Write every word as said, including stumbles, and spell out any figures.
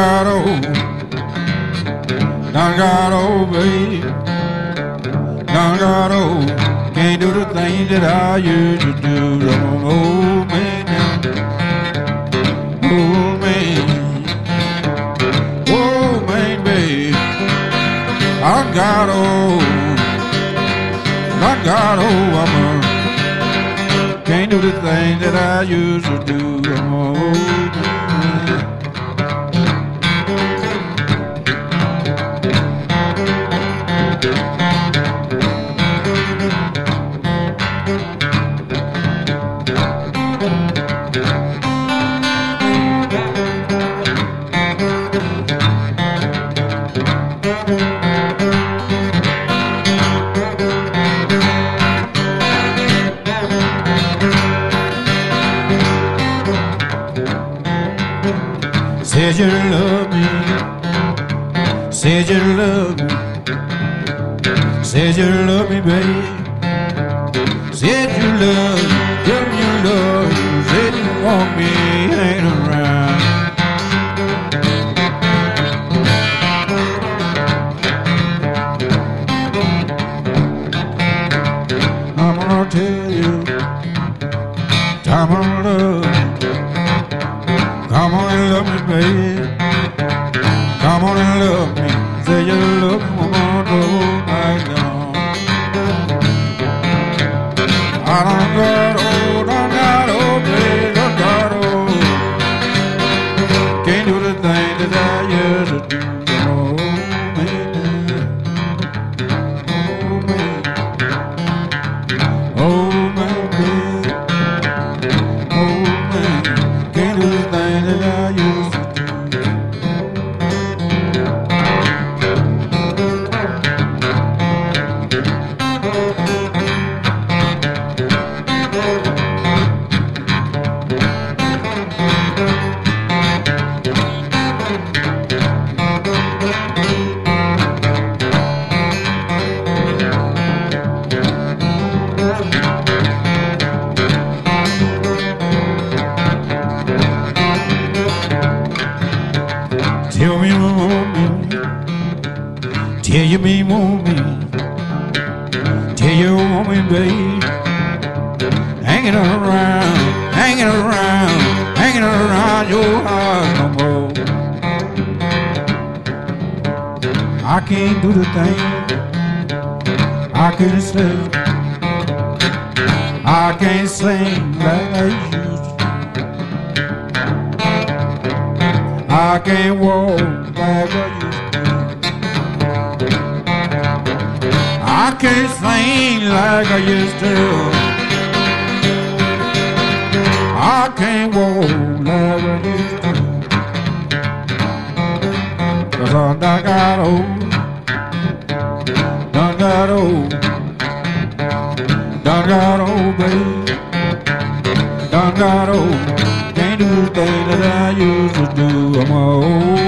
got old, done got old, baby, done got old. Can't do the things that I used to do. I'm an old man now, old man, old man, baby. I got old, I got old. I'm a, can't do the things that I used to do. I'm an old man. Said you love me, said you love me, said you love me, baby. Said you love me, tell me you love me, said you want me hanging around. I'm gonna tell you, time on love. Come on and love me, baby. Come on and love me. Say you love me, woman, all night long. I done got old, done got old, baby, done got old. Can't do the things that I used to do. Oh, man, oh, man, oh, man, baby, oh, man. Can't do the things that I used to do. Tell me you want me, tell you me want me, tell you want me, babe. Hanging around, hanging around, hanging around your house no more. I can't do the thing, I can't sleep, I can't sing like I used to. I can't walk like I used to. I can't sing like I used to. I can't walk like I used to. 'Cause I done got old, done got old, done got old, baby, done got old. Can't do the thing that I used to do. I'm old.